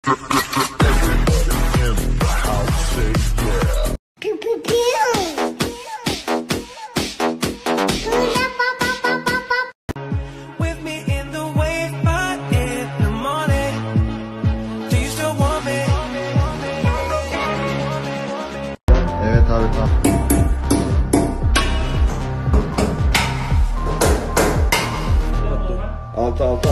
Evet abi tamam. Altı.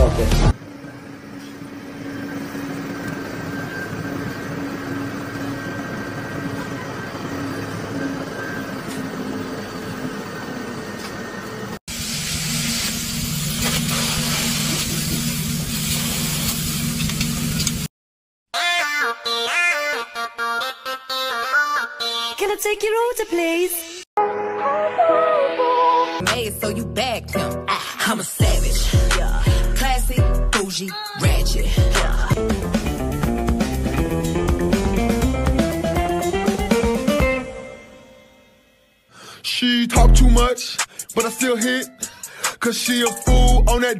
Can I take your order, please? Made so you bagged him. I'm a savage. Classy, bougie, ratchet. She talk too much, but I still hit. Cause she a fool on that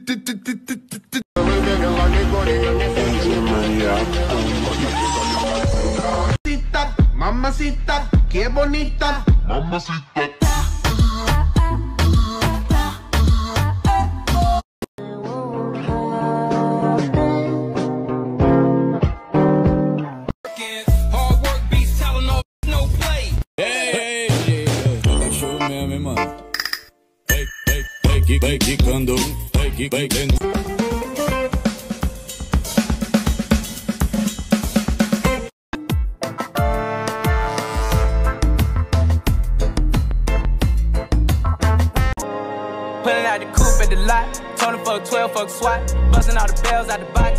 Mamacita, qué bonita. Mamacita. Hard work beats telling no play. Hey, show mesmo, mano. Quicando, quicando. Pulling out the coupe at the lot, Tony for a 12 fuck SWAT, busting all the bells out the box.